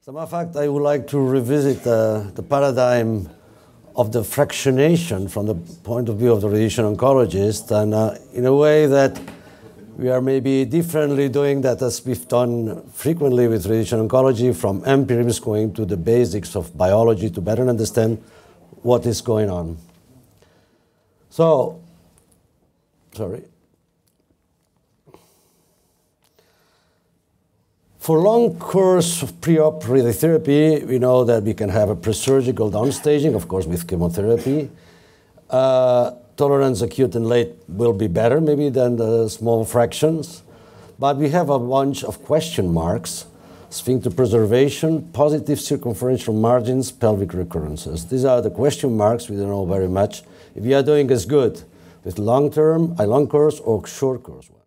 As a matter of fact, I would like to revisit the paradigm of the fractionation from the point of view of the radiation oncologist, and in a way that we are maybe differently doing that as we've done frequently with radiation oncology, from empirics going to the basics of biology to better understand what is going on. So, for long course of pre-op radiotherapy, we know that we can have a presurgical downstaging, of course, with chemotherapy. Tolerance acute and late will be better, maybe, than the small fractions. But we have a bunch of question marks: sphincter preservation, positive circumferential margins, pelvic recurrences. These are the question marks. We don't know very much if we are doing as good with long-term, a long course, or short course.